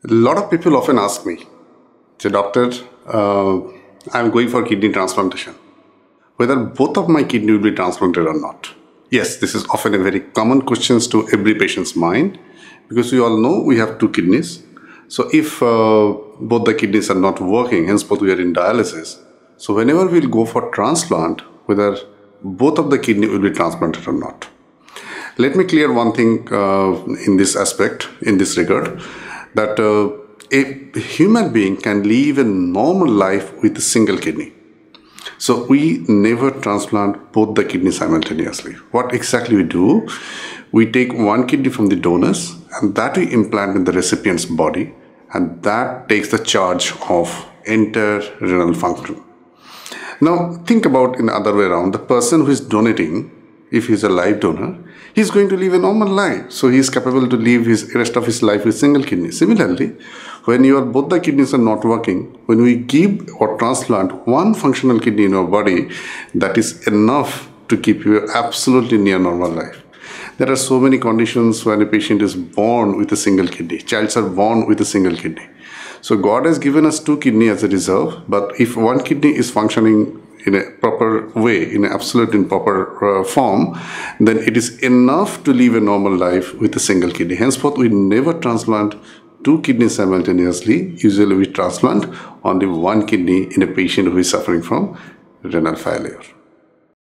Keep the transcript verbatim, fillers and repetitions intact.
A lot of people often ask me, say, Doctor, uh, I'm going for kidney transplantation, whether both of my kidney will be transplanted or not. Yes, this is often a very common question to every patient's mind, because we all know we have two kidneys. So if uh, both the kidneys are not working, henceforth we are in dialysis. So whenever we'll go for transplant, whether both of the kidney will be transplanted or not. Let me clear one thing uh, in this aspect, in this regard, that uh, a human being can live a normal life with a single kidney. So we never transplant both the kidneys simultaneously. What exactly we do, we take one kidney from the donors and that we implant in the recipient's body, and that takes the charge of entire renal function. Now think about in the other way around, the person who is donating, if he is a live donor, he is going to live a normal life. So he is capable to live his rest of his life with single kidney. Similarly, when your both the kidneys are not working, when we give or transplant one functional kidney in your body, that is enough to keep you absolutely near normal life. There are so many conditions when a patient is born with a single kidney. Childs are born with a single kidney. So God has given us two kidneys as a reserve, but if one kidney is functioning in a proper way, in an absolute and proper uh, form, then it is enough to live a normal life with a single kidney. Henceforth, we never transplant two kidneys simultaneously. Usually we transplant only one kidney in a patient who is suffering from renal failure.